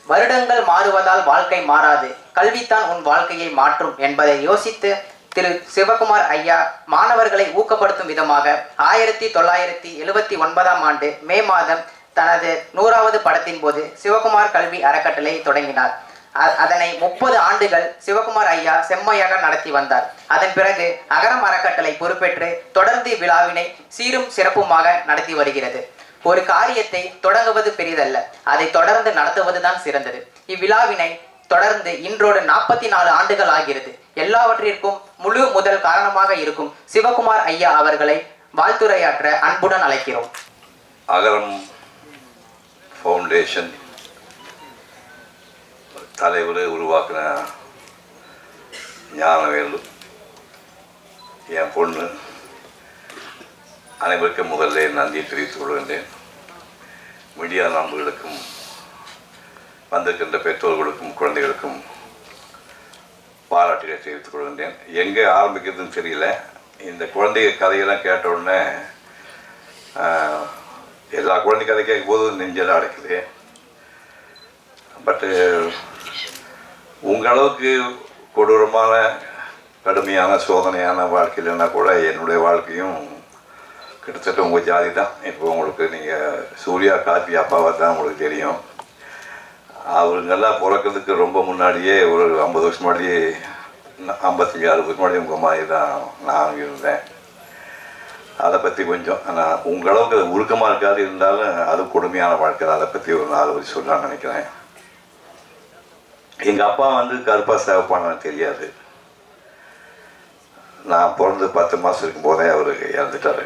வருடங்கள் மாறுவதால் வாழ்க்கை மாறாது, கல்வித்தான் உன் வாழ்க்கையை மாற்றும் என்பதை யோசித்து திரு சிவகுமார் ஐயா மாணவர்களை ஊக்கப்படுத்தும் விதமாக 1979ஆம் ஆண்டு மே மாதம் தனது 100வது படத்தின் போது சிவகுமார் கல்வி அறக்கட்டளை தொடங்கினார். அதனை 30 ஆண்டுகள் சிவகுமார் ஐயா செம்மையாக நடத்தி வந்தார். அதன் பிறகு அகரம் அறக்கட்டளை பொறுப்பேற்று தொடர்ந்து விழாவினை சீரும் சிறப்புமாக நடத்தி வருகிறது. ஒரு காரியத்தை தொடங்குவது பெரிதல்ல, அதை தொடர்ந்து நடத்துவதுதான் சிறந்தது. இவ்விழாவினை தொடர்ந்து இன்றோடு 44 ஆண்டுகள் ஆகிறது. எல்லாவற்றிற்கும் முழு முதல் காரணமாக இருக்கும் சிவகுமார் ஐயா அவர்களை வாழ்த்துரையாற்ற அன்புடன் அழைக்கிறோம். அகரம் ஃபவுண்டேஷன் தலைவர் உருவாக்கின ஞானவேலு என் பொண்ணு, அனைவருக்கும் முதல்ல நன்றி தெரிவித்துக் கொள்கின்றேன். மீடியா நண்பர்களுக்கும் வந்திருக்கின்ற பெற்றோர்களுக்கும் குழந்தைகளுக்கும் பாராட்டுகளை தெரிவித்துக் கொள்கின்றேன். எங்கே ஆரம்பிக்கிறதுன்னு தெரியல. இந்த குழந்தைங்க கதையெல்லாம் கேட்ட உடனே எல்லா குழந்தை கதை கேட்கும் போது நெஞ்செல்லாம் அடைக்குது. பட்டு உங்களவுக்கு கொடூரமான கடுமையான சோதனையான வாழ்க்கையிலன்னா கூட என்னுடைய வாழ்க்கையும் கிட்டத்தட்ட உங்கள் ஜாதி தான். இப்போ உங்களுக்கு நீங்கள் சூர்யா கார்த்தி அப்பாவை தான் உங்களுக்கு தெரியும். அவருங்கெல்லாம் பிறக்கிறதுக்கு ரொம்ப முன்னாடியே ஒரு 50 வருஷம் முன்னாடியே 55-60 வருஷம் முன்னாடி உங்கள் மாதிரி தான் நான் இருந்தேன். அதை பற்றி கொஞ்சம் நான் உங்களவுக்கு அது உருக்கமாக இருக்காது, இருந்தாலும் அது கொடுமையான வாழ்க்கை. அதை பற்றி ஒரு 4 வரி சொல்லலாம்னு நினைக்கிறேன். எங்கள் அப்பா வந்து கருப்பா சேவப்பான்னு தெரியாது. நான் பிறந்து 10 மாதம் இருக்கும்போதே அவர் இறந்துட்டார்.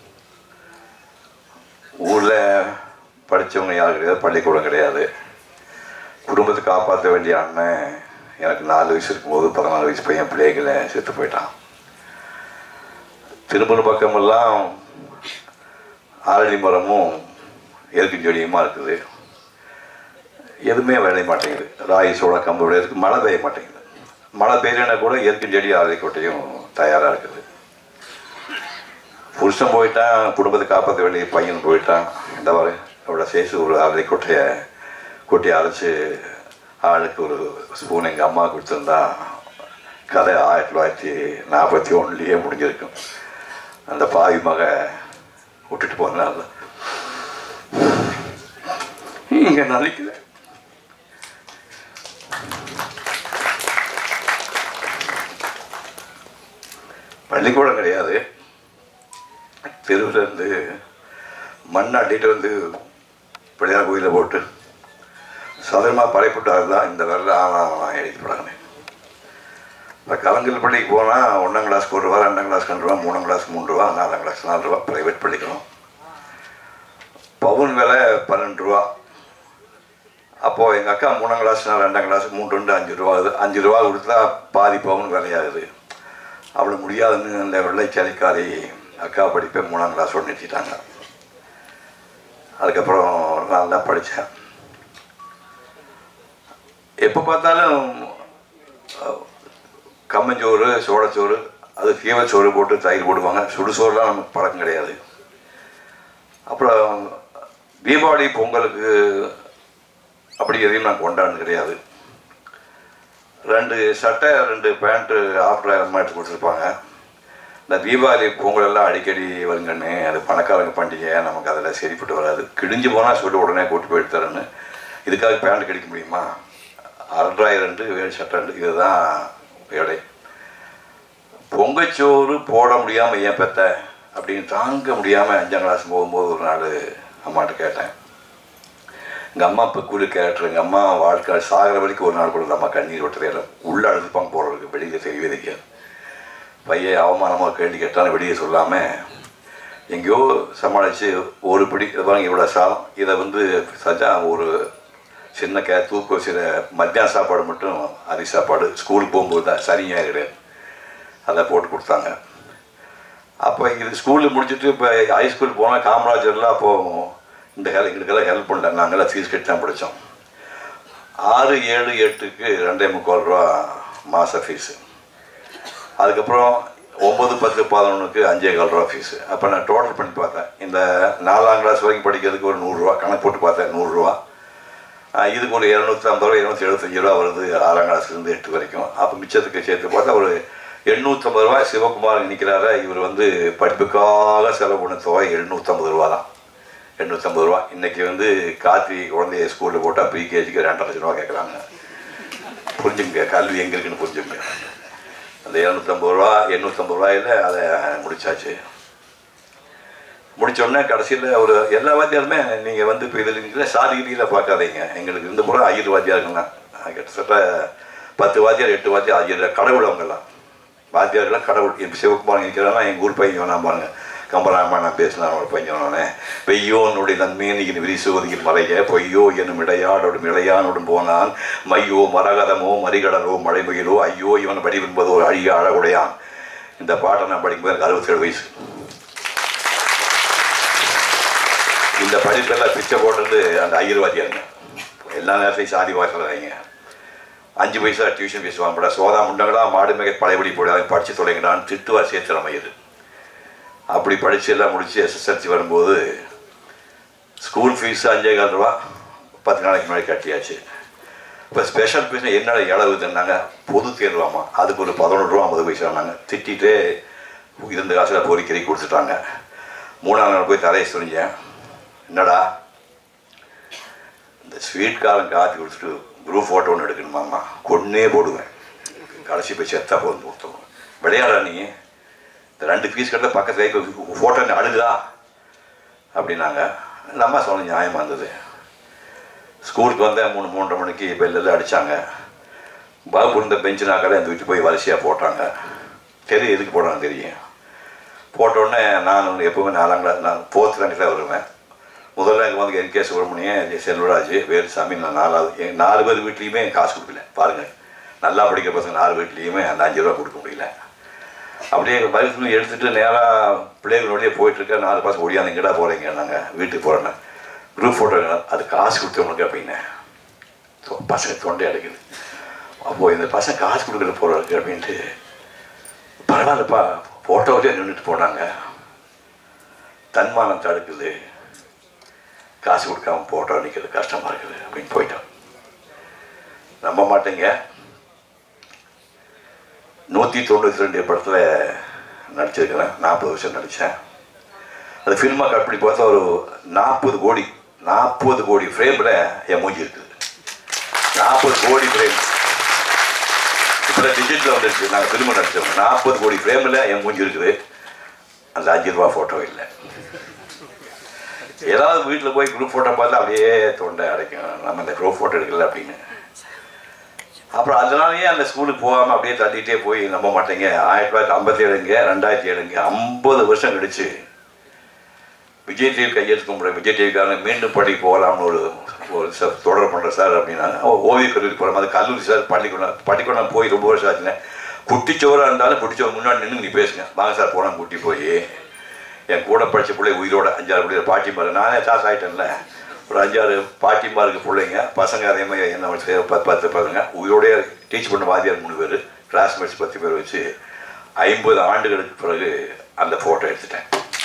ஊரில் படித்தவங்க யாரும் கிடையாது, பள்ளிக்கூடம் கிடையாது. குடும்பத்தை காப்பாற்ற வேண்டிய அண்ணன் எனக்கு 4 வயசு இருக்கும்போது 14 வயசு பையன் பிள்ளைகளை செத்து போயிட்டான். திரும்புன பக்கமெல்லாம் ஆரடி மரமும் எருக்கு செடியுமா இருக்குது. எதுவுமே விளைய மாட்டேங்குது. ராகி சோள கம்பு விளையிறதுக்கு மழை பெய்ய மாட்டேங்குது. மழை பெய்யலைன்னா கூட எருக்கு செடி ஆரடி கொட்டையும் தயாராக இருக்குது. புருஷன் போயிட்டான், குடும்பத்தை காப்பாற்ற வேண்டிய பையன் போயிட்டான். இந்த வரை அவரோட சேசு ஒரு ஆரடி கொட்டையை கொட்டி அரைச்சி ஆளுக்கு ஒரு ஸ்பூன் எங்கள் அம்மா கொடுத்துருந்தா கதை 1941 முடிஞ்சிருக்கும். அந்த பாவி மக விட்டுட்டு போனால இங்கே நினைக்கிறேன். பள்ளிக்கூடம் கிடையாது. தெருவிலேருந்து மண் அட்டிகிட்டு வந்து பிள்ளையார் கோயிலில் போட்டு சதுரமாக படைப்பட்டார் தான் இந்த வரல ஆனால் எழுதிப்படாங்க. இப்போ கலங்கல் பள்ளிக்கு போனால் 1ஆம் கிளாஸ்க்கு 1 ரூபா, 2ஆம் கிளாஸ்க்கு 2 ரூபா, 3ஆம் கிளாஸ்க்கு 3 ரூபா, 4ஆம் கிளாஸ்க்கு 4 ரூபா ப்ரைவேட் படிக்கணும். பவுன் விலை 12 ரூபா. அப்போது எங்கள் அக்கா 3ஆம் கிளாஸ்னா 2ஆம் கிளாஸுக்கு 3 2 5 ரூபா ஆகுது. 5 ரூபா கொடுத்தா பாதி பவுன் விலையாகுது. அவ்வளோ முடியாதுன்னு இந்த வெள்ளைச்சாலிக்காரி அக்கா படிப்பை 3ஆம் கிளாஸோடு நிறுத்திட்டாங்க. அதுக்கப்புறம் நான் தான் படித்தேன். எப்போ பார்த்தாலும் கம்மஞ்சோறு, சோளச்சோறு, அது ஃபீவச்சோறு போட்டு தயிர் போடுவாங்க. சுடுசோறுலாம் நமக்கு பழக்கம் கிடையாது. அப்புறம் தீபாவளி பொங்கலுக்கு அப்படி எதையும் நான் கொண்டாடுறது கிடையாது. 2 சட்டை 2 பேண்ட்டு ஆஃப்டர் எடுத்து கொடுத்துருப்பாங்க. இந்த தீபாவளி பொங்கலெல்லாம் அடிக்கடி வருங்கன்னு, அது பணக்காரங்க பண்டிகை, நமக்கு அதில் சரிப்பட்டு வராது. கிழிஞ்சு போனால் சொல்லி உடனே கூட்டு போயிட்டு தரேன்னு. இதுக்காக பேண்ட் கிடைக்க முடியுமா? 6,200 வேறு சட்டை 2 இதுதான் எடை. பொங்கச்சோறு போட முடியாமல் ஏன் பெத்த அப்படின்னு தாங்க முடியாமல் 5ஆம் கிளாஸ் போகும்போது ஒரு நாள் அம்மாட்ட கேட்டேன். எங்கள் அம்மா இப்போ கூலி கேரக்டர். எங்கள் அம்மா வாழ்க்கை சாகிற வரைக்கும் ஒரு நாள் கூட அம்மா கண்ணீர் விட்டதே இல்லை. உள்ளே அழுதுப்பாங்க போடுறதுக்கு, வெளியே தெரியவே தெரியாது. பையன் அவமானமாக கேள்வி கேட்டாலும் வெளியே சொல்லாமல் எங்கேயோ சமாளித்து ஒரு பிடி வாங்கி இவ்வளோ சாதம், இதை வந்து சஜா ஒரு சின்ன தூக்கு வச்சுற மத்தியான சாப்பாடு மட்டும் அரி சாப்பாடு ஸ்கூலுக்கு போகும்போது தான் சரியாக கிடையாது, அதை போட்டு கொடுத்தாங்க. அப்போ இது ஸ்கூலில் முடிச்சுட்டு இப்போ ஹைஸ்கூல் போனால் காமராஜர்லாம் அப்போது இந்த எங்களுக்கெல்லாம் ஹெல்ப் பண்ணல. நாங்கள்லாம் ஃபீஸ் கட்டி தான் படித்தோம். 6, 7, 8க்கு 2.25 ரூபா மாத ஃபீஸு. அதுக்கப்புறம் 9, 10, 11க்கு 5.25 ரூபா ஃபீஸு. அப்போ நான் டோட்டல் பண்ணி பார்த்தேன். இந்த 4ஆம் கிளாஸ் வரைக்கும் படிக்கிறதுக்கு ஒரு 100 ரூபா கணக்கு போட்டு பார்த்தேன். 100 ரூபா இதுக்கு ஒரு 250 ரூபா 275 ரூபா வருது 6ஆம் கிளாஸ்லேருந்து 8 வரைக்கும். அப்போ மிச்சத்துக்கு சேர்த்து பார்த்தா ஒரு 850 ரூபா சிவகுமார் நிற்கிறாரு. இவர் வந்து படிப்புக்காக செலவு பண்ண தொகை 750 ரூபா தான். 850 ரூபா. இன்றைக்கி வந்து கார்த்தி குழந்தைய ஸ்கூலில் போட்டால் ப்ரீகேஜிக்கு 2.5 லட்சம் ரூபா கேட்குறாங்க. புரிஞ்சுங்க, கல்வி எங்கே இருக்குன்னு புரிஞ்சுங்க. அந்த 250 ரூபா 850 ரூபாயில் அதை முடித்தாச்சு. முடித்தோடனே கடைசியில் ஒரு எல்லா வாத்தியாருமே நீங்கள் வந்து இப்போ இதில் இருக்கிற சாதி ரீதியில் பார்க்காதீங்க. எங்களுக்கு இருந்த பூரா 5 வாத்தியாருங்கண்ணா. கிட்டத்தட்ட 10 வாத்தியார் 8 வாத்தியார் 5 கடவுள். அவங்கெல்லாம் வாத்தியார்கள்லாம் கடவுள். இப்போ சிவகுமார் இருக்கிறாங்கன்னா எங்கள் ஊர் பையன் வேணாம் பாருங்க, கம்பராமா நான் பேசினேன் ஒரு பையனோடனே. வெய்யோனுடைய நன்மேனியின் விரிசோதியின் மறைய பொய்யோ என்னும் இடையாடோடும் இளையானோடும் போனான் மையோ மரகதமோ மறிகடலோ மழைமுகிலோ ஐயோ இவன் வடிவென்பதோ அழிய அழகுடையான். இந்த பாட்டை நான் படிக்கும்போது எனக்கு 67 வயசு. இந்த படிப்பெல்லாம் பிச்சை போட்டது அந்த 5 வாத்தியாருங்க. எல்லா நேரத்தையும் சாதி வாய்க்கிறாங்க. 5 பைசா டியூஷன் ஃபீஸ் வாங்கப்பட சோதா முண்டங்களா மாடு மிக பழையபடி போடாது படித்து தொலைங்கடான்னு திட்டுவார் சேத்திரமையது. அப்படி படித்து எல்லாம் முடித்து எஸ்எஸ்எல்சி வரும்போது ஸ்கூல் ஃபீஸ் 5,4 ரூபா 10 நாளைக்கு முன்னாடி கட்டியாச்சு. இப்போ ஸ்பெஷல் ஃபீஸ் என்னோட இளவுதுன்னாங்க, பொது தேர்வாமா, அதுக்கு ஒரு 11 ரூபா 50 பைசானாங்க. திட்டிகிட்டே இருந்த காசில் பொறிக்கறி கொடுத்துட்டாங்க. 3ஆம் நாள் போய் தலையை சொரிஞ்சேன். என்னடா இந்த ஸ்வீட் காரம் காத்தி கொடுத்துட்டு குரூப் ஃபோட்டோ ஒன்று எடுக்கணுமாம்மா, கொன்னே போடுவேன், கடைசி போய் செத்தா போதும் கொடுத்தோம். விளையாடா நீ, இந்த 2 ஃபீஸ் கட்ட பக்கத்தில் ஃபோட்டோ அழுகுதா அப்படின்னாங்க. அந்த அம்மா சொன்ன நியாயமாக இருந்தது. ஸ்கூலுக்கு வந்தேன் 3:30 மணிக்கு பெல்லெல்லாம் அடித்தாங்க. பாபு இருந்த பெஞ்சு நாக்கால அந்த வீட்டு போய் வரிசையாக போட்டாங்க. தெரியும் எதுக்கு போட்டாங்க தெரியும். போட்டோடனே நான் எப்போவுமே 4ஆம் கிளாஸ், நான் 4th ரேங்கில் வருவேன். முதல்ல எனக்கு வந்து என்.கே. சுப்பிரமணியன், செல்வராஜ், வேலுசாமி, நான் 4வது. 4 பேர் வீட்லேயுமே காசு கொடுக்கல. பாருங்கள், நல்லா படிக்கிற பசங்க 4 வீட்லேயுமே அந்த 5 ரூபா கொடுக்க முடியல. அப்படியே பைக் எடுத்துகிட்டு நேராக பிள்ளைகளோடய போயிட்டுருக்கேன். 4 பசங்க ஒடியாந்து எங்கடா போகிறீங்க, நாங்கள் வீட்டுக்கு போகிறேன்னு. குரூப் ஃபோட்டோ அது காசு கொடுத்தவங்களுக்கு அப்படின்னு பசங்க தொண்டை அடைக்குது. அப்போது இந்த பசங்க காசு கொடுக்குற போகிறதுக்கு அப்படின்ட்டு பரவாயில்லப்பா ஃபோட்டோவிலே நின்றுட்டு போனாங்க. தன்மானம் தடுக்குது, காசு கொடுக்காம ஃபோட்டோ நிற்கிறது கஷ்டமாக இருக்குது அப்படின்னு போயிட்டோம். நம்ப மாட்டேங்க, 192 படத்தில் நடிச்சிருக்கிறேன். 40 வருஷம் நடித்தேன். அது ஃபில்மாக கட் பண்ணி பார்த்தா ஒரு 40 கோடி ஃப்ரேமில் என் மூஞ்சி இருக்குது. 40 கோடி ஃப்ரேம் இப்போ டிஜிட்டலில் வந்துருக்கு. நாங்கள் ஃபில்மை நடித்தோம். 40 கோடி ஃப்ரேமில் என் மூஞ்சி இருக்குது. அந்த 5 ரூபா ஃபோட்டோ இல்லை. ஏதாவது வீட்டில் போய் குரூப் ஃபோட்டோ பார்த்தா அப்படியே தொண்டை அடைக்கும், நம்ம இந்த குரூப் ஃபோட்டோ எடுக்கல அப்படின்னு. அப்புறம் அதனாலேயே அந்த ஸ்கூலுக்கு போகாமல் அப்படியே தள்ளிகிட்டே போய் நம்ப மாட்டேங்க. 1957 2007 50 வருஷம் கழிச்சு விஜய் டிவி கையெழுத்து கும்பிட்றேன். விஜய் டிவிக்காரங்க மீண்டும் பள்ளிக்கு போகலாம்னு ஒரு தொடர் பண்ணுற சார் அப்படின்னாங்க. ஓவிய கல்லூரி போகிறோம். அது கல்லூரி சார் பள்ளிக்கூடம் போய் ரொம்ப வருஷம் ஆச்சுங்க. குட்டிச்சோராக இருந்தாலும் குட்டிச்சோர் முன்னாடி நின்று நீ பேசுங்க, வாங்க சார் போனால் கூட்டி போய் என் கூட படித்த பிள்ளை உயிரோட 5-6 பிள்ளை பாட்டிமாரு, நானே சாஸ் ஆகிட்டேன்ல, ஒரு 5-6 பாட்டிமாருக்கு பிள்ளைங்க பசங்க அதே மாதிரி என்ன 10 பசங்க உயிரோடைய டீச் பண்ண வாத்தியார் 3 பேர், கிளாஸ்மேட்ஸ் 10 பேர் வச்சு 50 ஆண்டுகளுக்கு பிறகு அந்த ஃபோட்டோ எடுத்துட்டேன்.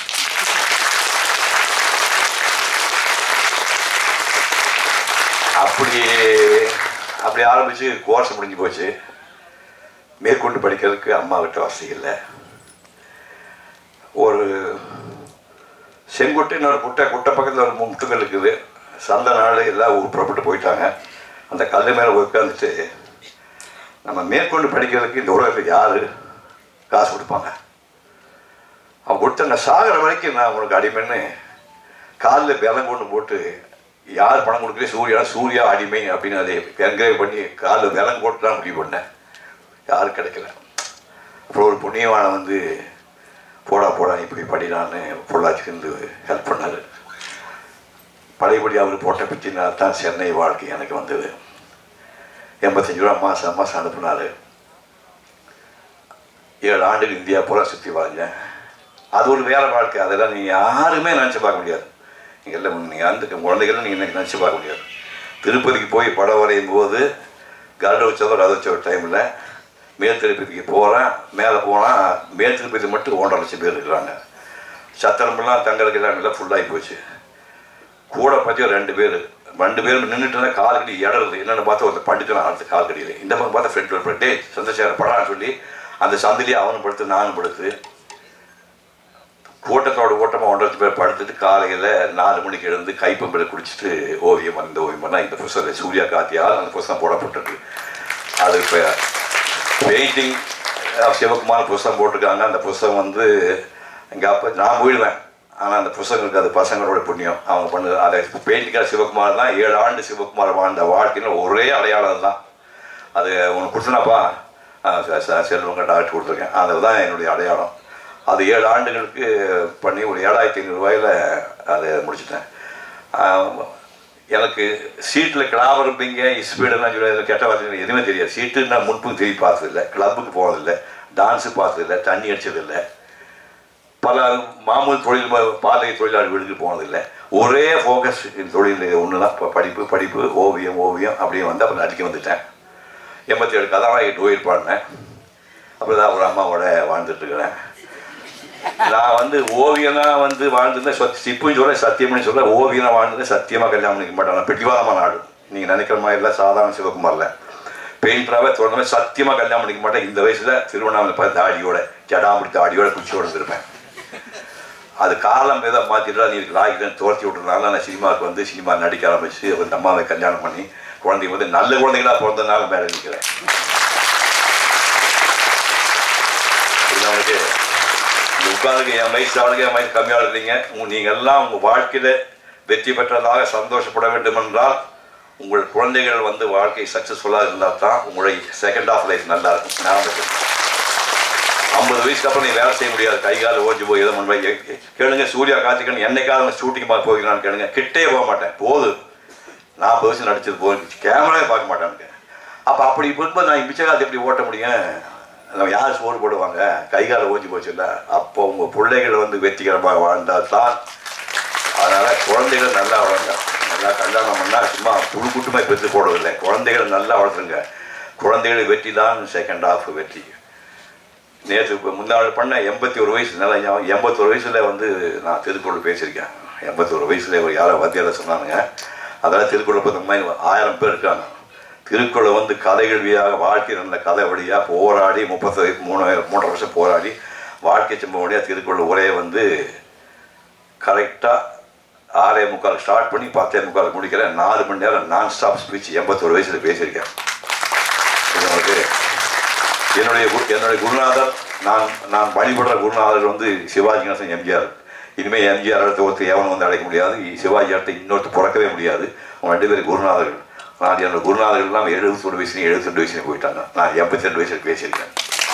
அப்படி ஆரம்பித்து கோர்ஸ் முடிஞ்சு போச்சு. மேற்கொண்டு படிக்கிறதுக்கு அம்மாவிட்ட வசதி இல்லை. ஒரு செங்கொட்டைன்னு ஒரு குட்டை பக்கத்தில் ஒரு முட்டுகள் இருக்குது. சந்தை நாள் எல்லாம் புறப்பட்டு போயிட்டாங்க. அந்த கல் மேலே உட்காந்துட்டு நம்ம மேற்கொண்டு படிக்கிறதுக்கு இந்த உலகத்துக்கு யார் காசு கொடுப்பாங்க? அவன் கொடுத்த நான் சாகிற வரைக்கும் நான் உனக்கு அடிமைன்னு காலில் விலங்கு ஒன்று போட்டு, யார் பணம் கொடுக்குறே சூர்யா அடிமை அப்படின்னு அதை என்கரேஜ் பண்ணி காலில் விலங்கு போட்டு தான் முடிவு பண்ணேன். யாரும் கிடைக்கல. அப்புறம் ஒரு புண்ணியவானை வந்து போடா இப்படி படினான்னு பொள்ளாச்சிக்கு இருந்து ஹெல்ப் பண்ணார். பழையபடி அவர் போட்ட பற்றினால் தான் சென்னை வாழ்க்கை எனக்கு வந்தது. 85 ரூபா மாதம் அனுப்புனார். 7 ஆண்டுகள் இந்தியா பூரா சுற்றி வாழ்ந்தேன். அது ஒரு வேலை வாழ்க்கை. அதெல்லாம் நீங்கள் யாருமே நினச்சி பார்க்க முடியாது. நீங்கள் எல்லாம் நீங்கள் அந்த குழந்தைகளும் நீங்கள் நினச்சி பார்க்க முடியாது. திருப்பதிக்கு போய் படம் வரையும் போது கருட உற்சவம் ரத உற்சவ டைமில் மேல் திருப்பதிக்கு போகிறேன். மேலே போனால் மேல் திருப்பதி மட்டும் 1.5 லட்சம் பேர் இருக்கிறாங்க. சத்திரமெல்லாம் தங்களுக்கு எல்லாம் ஃபுல்லாகி போச்சு. கூட பற்றி 2 பேர் 2 பேரும் நின்றுட்டு கால் கடி இடறது என்னென்னு பார்த்தா ஒரு படுக்கலாம் அடுத்த கால் கடியில். இந்த பக்கம் பார்த்தா ஃப்ரெண்ட் படுத்து சந்திரசேகர படான்னு சொல்லி அந்த சந்திலேயே அவனும் படுத்து நானும் படுத்து ஓட்டத்தோட ஓட்டமாக 1.5 பேர் படுத்துட்டு காலையில் 4 மணிக்கு எழுந்து கைப்பம்பில் குடிச்சிட்டு ஓவியம் இந்த ஓவியம் பண்ணால் இந்த புத்தகம் சூர்யா காத்தியால் அந்த புத்தகம் போடப்பட்டிருக்கு. அது இப்போ பெயிண்டிங் சிவகுமார் புத்தகம் போட்டிருக்காங்க. அந்த புத்தகம் வந்து இங்கே அப்போ நான் போயிடுவேன். ஆனால் அந்த புத்தகங்களுக்கு அது பசங்களோட புண்ணியம் அவங்க பண்ணு. அதை பெயிண்டிங்காக சிவகுமார் தான் 7 ஆண்டு சிவகுமார் வாழ்ந்த வாழ்க்கையில் ஒரே அடையாளம் தான். அது உனக்கு கொடுத்தனாப்பா செல்வங்க டாக்டர் கொடுத்துருக்கேன். அதுதான் என்னுடைய அடையாளம். அது 7 ஆண்டுகளுக்கு பண்ணி ஒரு 7,500 ரூபாயில் அதை முடிச்சிட்டேன். எனக்கு சீட்டில் கிளாப் இருப்பீங்க ஸ்பீடெல்லாம் சொல்லி கெட்ட வார்த்தை எதுவுமே தெரியாது. சீட்டு நான் முன்பும் திரும்பி பார்த்ததில்லை, கிளப்புக்கு போனதில்லை, டான்ஸு பார்த்ததில்லை, தண்ணி அடித்ததில்லை, பல மாமூல் தொழில் பாதை தொழிலாளர் வீடுக்கு போனதில்லை. ஒரே ஃபோக்கஸ் தொழில் ஒன்று தான். இப்போ படிப்பு ஓவியம் அப்படியே வந்து அப்புறம் நடிக்க வந்துட்டேன். 87 கதாநாயகி டூயட் பாடினேன். அப்புறம் தான் ஒரு அம்மாவோட வாழ்ந்துட்டுருக்கிறேன். நான் வந்து ஓவியனாக வந்து வாழ்ந்துருந்தேன். இப்பவும் சொல்ல சத்தியம்னு சொல்ல ஓவியனாக வாழ்ந்துருந்தேன். சத்தியமாக கல்யாணம் பண்ணிக்க மாட்டேன். பிடிவாதமான நாடு நீங்கள் நினைக்கிற மாதிரி இல்லை. சாதாரண சிவகுமாரில் பெயிண்டராகவே தொடர்ந்து சத்தியமாக கல்யாணம் பண்ணிக்க மாட்டேன். இந்த வயசில் திருவண்ணாமலை பார்த்து தாடியோட ஜடாம்படி தாடியோட குச்சியோடு இருந்திருப்பேன். அது காலம் ஏதோ மாற்றிட்டா நீ ராகிதான் துரத்தி விட்டுறதுனால நான் சினிமாவுக்கு வந்து சினிமா நடிக்க ஆரம்பிச்சு அந்த அம்மாவை கல்யாணம் பண்ணி குழந்தைங்க வந்து நல்ல குழந்தைங்களாக பிறந்ததுனால மேலே நிற்கிறேன். அவனுக்கு இந்த உட்காந்துக்கு என் வயசு அவளுக்கு என் வயசு கம்மியாக இருக்கிறீங்க. நீங்கள் எல்லாம் உங்கள் வாழ்க்கையில் வெற்றி பெற்றதாக சந்தோஷப்பட வேண்டும் என்றால் உங்கள் குழந்தைகள் வந்து வாழ்க்கை சக்ஸஸ்ஃபுல்லாக இருந்தால் தான் உங்களுடைய செகண்ட் ஆஃப் லைஃப் நல்லா இருக்கும். நான் 50 வயசுக்கு அப்புறம் நீ வேலை செய்ய முடியாது. கை கால் ஓஞ்சி போய் எதை முன்பு கேளுங்க. சூர்யா கார்த்திகன் என்னைக்காவது ஷூட்டிங் பார்க்க போகிறான்னு கேளுங்க. கிட்டே போக மாட்டேன். போது 40 வயசு நடிச்சது போது கேமராவே பார்க்க மாட்டேன். அப்போ அப்படி இருக்கும்போது நான் மிச்ச காலத்தை எப்படி ஓட்ட முடியும்? நம்ம யார் சோறு போடுவாங்க? கை காலை ஓஞ்சி போச்சு இல்லை. அப்போ உங்கள் பிள்ளைகள் வந்து வெற்றிகரமாக வாழ்ந்தால் தான். அதனால் குழந்தைகள் நல்லா வளருங்க. நல்லா கல்யாணம் பண்ணால் சும்மா புழு கூட்டமாக பெற்று போடுறதில்லை. குழந்தைகளை நல்லா வளர்த்துருங்க. குழந்தைகள் வெற்றி தான் செகண்ட் ஆஃப் வெற்றி. நேற்று முன்னாள் பண்ண 81 வயசு நல்லா 81 வயசில் வந்து நான் திருக்குறள் பேசியிருக்கேன். 81 வயசில் ஒரு யாரோ வாத்தியார் சொன்னானுங்க. அதெல்லாம் திருக்குறள் பற்றி மாதிரி 1000 பேர் இருக்காங்க. திருக்குறளை வந்து கதைகள் வழியாக வாழ்க்கை நல்ல கதை வழியாக போராடி 3 வருஷம் போராடி வாழ்க்கை சம்பவம் வழியாக திருக்குறள் உரையை வந்து கரெக்டாக 6:45 ஸ்டார்ட் பண்ணி 10:45 முடிக்கிறேன். 4 மணி நேரம் நான் ஸ்டாப் ஸ்பீச் 81 வயசில் பேசியிருக்கேன். உங்களுக்கு என்னுடைய குருநாதர் நான் வழிபடுற குருநாதர் வந்து சிவாஜி கணேசன் எம்ஜிஆர். இனிமேல் எம்ஜிஆர் அடுத்த ஒருத்தர் எவனும் வந்து அடைக்க முடியாது. சிவாஜி அடுத்த இன்னொருத்தர் பிறக்கவே முடியாது. அவங்க 2 பேரும் குருநாதர்கள். நான் என்னோட குருநாதர்கள்லாம் 71 வயசுலையும் 72 வயசுலையும் போயிட்டாங்க. நான் 82 வயசில் பேசியிருக்கேன்.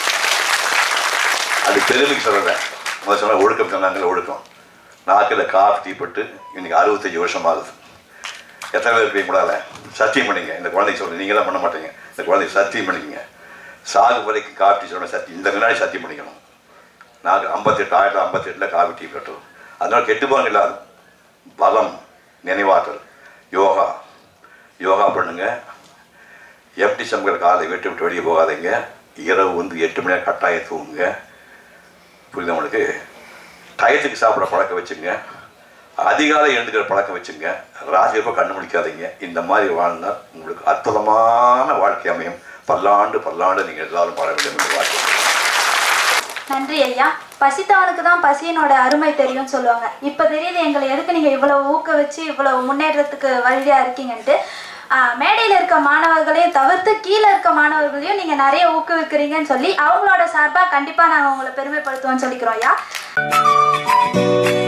அது பெருமைக்கு சொல்கிறேன். முதல் சொன்னால் ஒழுக்கம் சொன்னாங்களே ஒழுக்கம். நாக்கில் காஃபி டீ பட்டு இன்னைக்கு 65 வருஷம் ஆகுது. எத்தனை பேர் இருப்பீங்க கூடாது? சத்தியம் பண்ணிங்க. இந்த குழந்தைக்கு சொல்கிறேன். நீங்களாம் பண்ண மாட்டீங்க. இந்த குழந்தைக்கு சத்தியம் பண்ணிக்கங்க. சாகு வரைக்கும் காஃபி டீ சொன்ன சத்தியம் இந்த முன்னாடி சத்தியம் பண்ணிக்கணும். நாங்கள் 1958 காஃபி டீ கட்டுறோம். அதனால கெட்டுப்பாங்க இல்லாது பலம் நினைவாற்றல் யோகா பண்ணுங்க. எம்டி சமைக்கிற காலை விட்டு வெளியே போகாதீங்க. இரவு வந்து 8 மணி நேரம் கட்டாயம் தூங்குங்க. புரியுது உங்களுக்கு? டயத்துக்கு சாப்பிட்ற பழக்கம் வச்சுங்க. அதிகாலை எழுந்துக்கிற பழக்கம் வச்சுங்க. ராஜியப்போ கண்ணு முடிக்காதீங்க. இந்த மாதிரி வாழ்ந்தால் உங்களுக்கு அற்புதமான வாழ்க்கை அமையும். பல்லாண்டு நீங்கள் எல்லாரும் பாட வேண்டும் என்று வாழ்க்கை. நன்றி ஐயா. பசித்தவனுக்கு தான் பசியினோட அருமை தெரியும்னு சொல்லுவாங்க. இப்போ தெரியுது எங்களை எதுக்கு நீங்கள் இவ்வளவு ஊக்குவிச்சு இவ்வளவு முன்னேற்றத்துக்கு வழியாக இருக்கீங்கன்ட்டு. மேடையில் இருக்க மாணவர்களையும் தவிர்த்து கீழே இருக்க மாணவர்களையும் நீங்கள் நிறைய ஊக்குவிக்கிறீங்கன்னு சொல்லி அவங்களோட சார்பாக கண்டிப்பாக நாங்கள் உங்களை பெருமைப்படுத்துவோம்னு சொல்லிக்கிறோம் ஐயா.